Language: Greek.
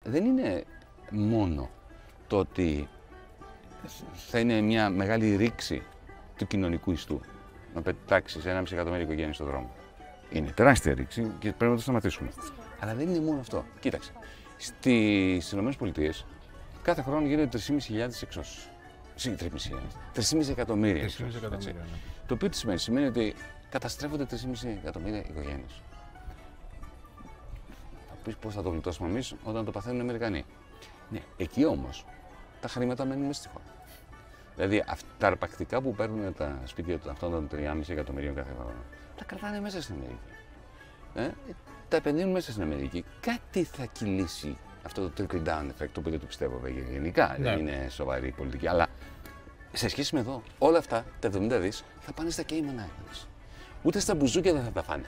δεν είναι μόνο το ότι θα είναι μια μεγάλη ρήξη του κοινωνικού ιστού να πετάξει 1,5 εκατομμύριο οικογένειες στον δρόμο. Είναι τεράστια ρήξη και πρέπει να το σταματήσουμε. Αλλά δεν είναι μόνο αυτό. Κοίταξε. Στις ΗΠΑ κάθε χρόνο γίνονται 3.500 εξώσεις. 3,5 εκατομμύρια. 3,5 εκατομμύρια. Ναι. Το οποίο τι σημαίνει? Σημαίνει ότι καταστρέφονται 3,5 εκατομμύρια οικογένειες. Θα πεις πώς θα το γλιτώσουμε εμείς όταν το παθαίνουν οι Αμερικανοί. Ναι, εκεί όμως τα χρήματα μένουν μέσα στη χώρα. Δηλαδή τα αρπακτικά που παίρνουν τα σπίτια αυτών των 3,5 εκατομμυρίων κάθε χρόνο, τα κρατάνε μέσα στην Αμερική. Τα επενδύουν μέσα στην Αμερική. Κάτι θα κυλήσει αυτό το trickle down effect, το οποίο δεν το πιστεύω γενικά. Ναι. Δεν είναι σοβαρή πολιτική. Αλλά σε σχέση με εδώ, όλα αυτά τα 70 δις θα πάνε στα Cayman Islands. Ούτε στα μπουζούκια δεν θα τα φάνε.